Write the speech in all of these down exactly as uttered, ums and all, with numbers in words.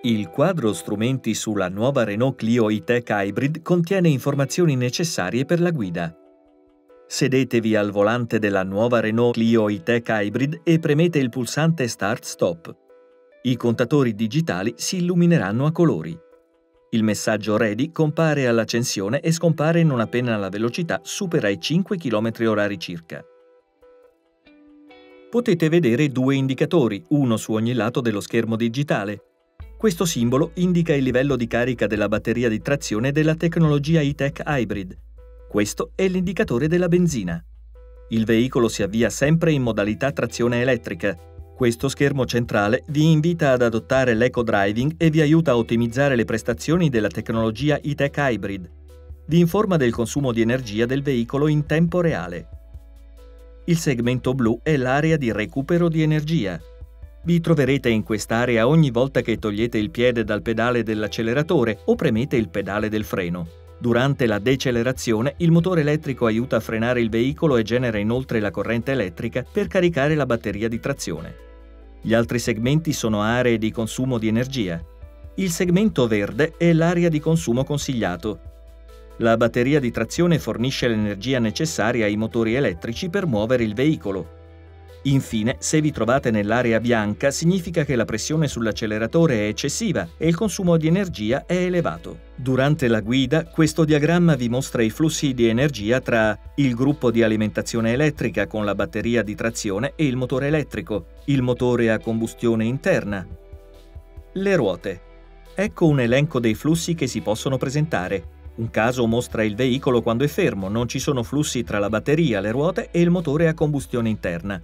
Il quadro strumenti sulla nuova Renault Clio E-Tech Hybrid contiene informazioni necessarie per la guida. Sedetevi al volante della nuova Renault Clio E-Tech Hybrid e premete il pulsante Start-Stop. I contatori digitali si illumineranno a colori. Il messaggio Ready compare all'accensione e scompare non appena la velocità supera i cinque chilometri orari circa. Potete vedere due indicatori, uno su ogni lato dello schermo digitale. Questo simbolo indica il livello di carica della batteria di trazione della tecnologia E-Tech Hybrid. Questo è l'indicatore della benzina. Il veicolo si avvia sempre in modalità trazione elettrica. Questo schermo centrale vi invita ad adottare l'eco-driving e vi aiuta a ottimizzare le prestazioni della tecnologia E-Tech Hybrid. Vi informa del consumo di energia del veicolo in tempo reale. Il segmento blu è l'area di recupero di energia. Vi troverete in quest'area ogni volta che togliete il piede dal pedale dell'acceleratore o premete il pedale del freno. Durante la decelerazione, il motore elettrico aiuta a frenare il veicolo e genera inoltre la corrente elettrica per caricare la batteria di trazione. Gli altri segmenti sono aree di consumo di energia. Il segmento verde è l'area di consumo consigliato. La batteria di trazione fornisce l'energia necessaria ai motori elettrici per muovere il veicolo. Infine, se vi trovate nell'area bianca, significa che la pressione sull'acceleratore è eccessiva e il consumo di energia è elevato. Durante la guida, questo diagramma vi mostra i flussi di energia tra il gruppo di alimentazione elettrica con la batteria di trazione e il motore elettrico, il motore a combustione interna, le ruote. Ecco un elenco dei flussi che si possono presentare. Un caso mostra il veicolo quando è fermo, non ci sono flussi tra la batteria, le ruote e il motore a combustione interna.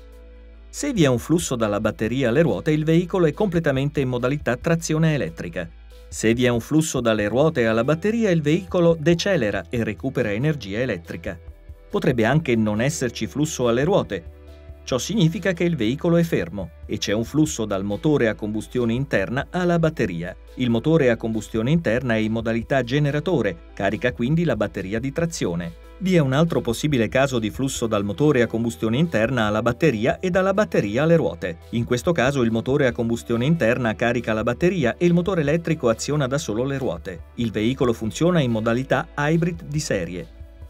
Se vi è un flusso dalla batteria alle ruote, il veicolo è completamente in modalità trazione elettrica. Se vi è un flusso dalle ruote alla batteria, il veicolo decelera e recupera energia elettrica. Potrebbe anche non esserci flusso alle ruote. Ciò significa che il veicolo è fermo e c'è un flusso dal motore a combustione interna alla batteria. Il motore a combustione interna è in modalità generatore, carica quindi la batteria di trazione. Vi è un altro possibile caso di flusso dal motore a combustione interna alla batteria e dalla batteria alle ruote. In questo caso il motore a combustione interna carica la batteria e il motore elettrico aziona da solo le ruote. Il veicolo funziona in modalità hybrid di serie.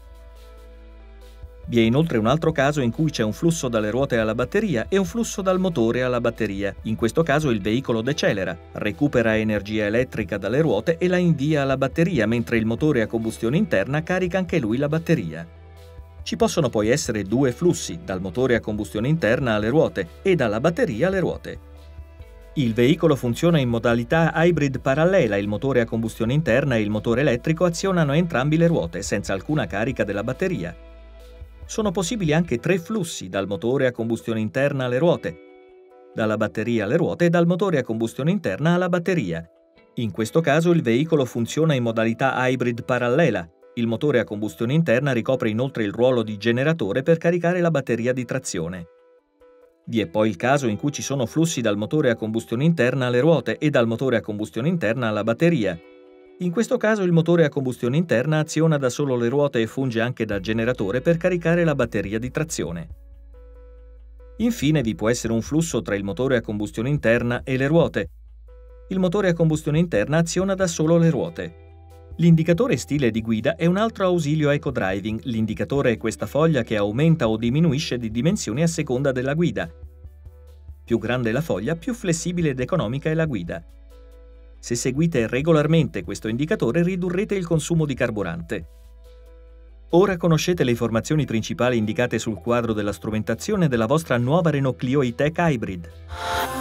Vi è inoltre un altro caso in cui c'è un flusso dalle ruote alla batteria e un flusso dal motore alla batteria. In questo caso il veicolo decelera, recupera energia elettrica dalle ruote e la invia alla batteria, mentre il motore a combustione interna carica anche lui la batteria. Ci possono poi essere due flussi, dal motore a combustione interna alle ruote e dalla batteria alle ruote. Il veicolo funziona in modalità hybrid parallela, il motore a combustione interna e il motore elettrico azionano entrambi le ruote, senza alcuna carica della batteria. Sono possibili anche tre flussi, dal motore a combustione interna alle ruote, dalla batteria alle ruote e dal motore a combustione interna alla batteria. In questo caso il veicolo funziona in modalità hybrid parallela. Il motore a combustione interna ricopre inoltre il ruolo di generatore per caricare la batteria di trazione. Vi è poi il caso in cui ci sono flussi dal motore a combustione interna alle ruote e dal motore a combustione interna alla batteria. In questo caso il motore a combustione interna aziona da solo le ruote e funge anche da generatore per caricare la batteria di trazione. Infine vi può essere un flusso tra il motore a combustione interna e le ruote. Il motore a combustione interna aziona da solo le ruote. L'indicatore stile di guida è un altro ausilio eco-driving. L'indicatore è questa foglia che aumenta o diminuisce di dimensioni a seconda della guida. Più grande è la foglia, più flessibile ed economica è la guida. Se seguite regolarmente questo indicatore ridurrete il consumo di carburante. Ora conoscete le informazioni principali indicate sul quadro della strumentazione della vostra nuova Renault Clio E-Tech Hybrid.